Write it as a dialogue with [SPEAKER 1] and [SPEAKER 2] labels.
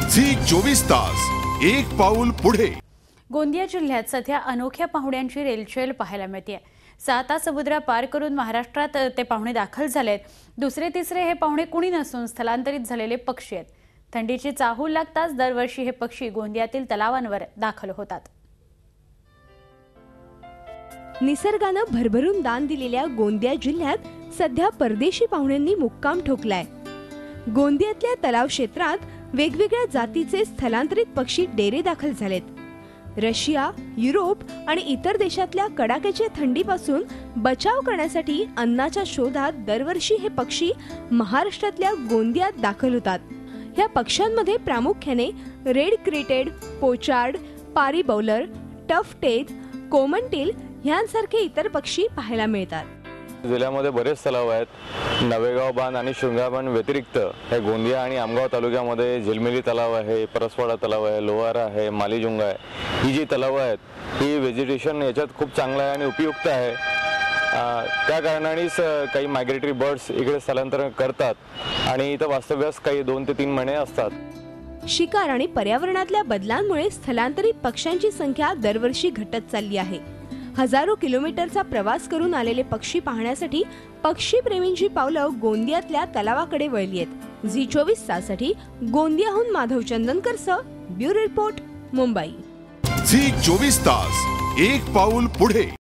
[SPEAKER 1] Zee 24 तास एक पाऊल पुढे।
[SPEAKER 2] गोंदिया जिल्ह्यात सध्या अनोख्या पाहुण्यांची रेलचेल पाहायला मिळते। 7 समुद्र पार करून महाराष्ट्रात ते पाहुणे दाखल झालेत। दुसरे तिसरे हे पाहुणे कुणी नसून स्थलांतरित झालेले पक्षी आहेत। थंडीची चाहूल लागताच दरवर्षी हे पक्षी गोंदियातील तलावांवर दाखल होतात।
[SPEAKER 3] निसर्गाने भरभरून दान दिलेल्या गोंदिया जिल्ह्यात सध्या परदेशी पाहुण्यांनी मुक्काम ठोकलाय। गोंदियातल्या तलाव क्षेत्रात वेगवेगळ्या जातीचे स्थलांतरित पक्षी डेरे दाखल झालेत। रशिया, युरोप आणि इतर देशातल्या कडाक्याच्या थंडीपासून बचाव करण्यासाठी अन्नाच्या शोधात दरवर्षी हे पक्षी महाराष्ट्रातल्या गोंदियात दाखल होतात। या पक्ष्यांमध्ये प्रामुख्याने रेड क्रिटेड, पोचार्ड, पारी बौलर, टफ टेथ, कॉमन टेल यांसारखे इतर पक्षी पाहायला मिळतात।
[SPEAKER 4] जिल्ह्यामध्ये बरेच तलाव आहेत। नवेगाव बांध आणि शृंगार बांध व्यतिरिक्त हे गोंदिया आणि आमगाव तालुक्यामध्ये झिलमिली तलाव आहे, परसवाडा तलाव आहे, लोहारा आहे, मालीजुंगा आहे। ही जी तलावं आहेत ही व्हेजिटेशन याच्यात खूप चांगलं आहे आणि उपयुक्त आहे। त्या कारणानेच काही मायग्रेटरी बर्ड्स इकडे स्थलांतरण करतात आणि इथं वास्तव्यास काही 2 ते 3 महिने असतात।
[SPEAKER 3] शिकार आणि पर्यावरणातल्या बदलांमुळे स्थलांतरित पक्ष्यांची संख्या दरवर्षी घटत चालली आहे। हजारो किलोमीटरचा प्रवास करून आलेले पक्षी पाहण्यासाठी पक्षी प्रेमींची पावलं गोंदियातल्या तलावाकडे वळली आहेत। झी 24 तासासाठी गोंदियाहून माधव चंदनकरसह ब्युरो रिपोर्ट, मुंबई।
[SPEAKER 1] झी 24 तास एक पाऊल पुढे।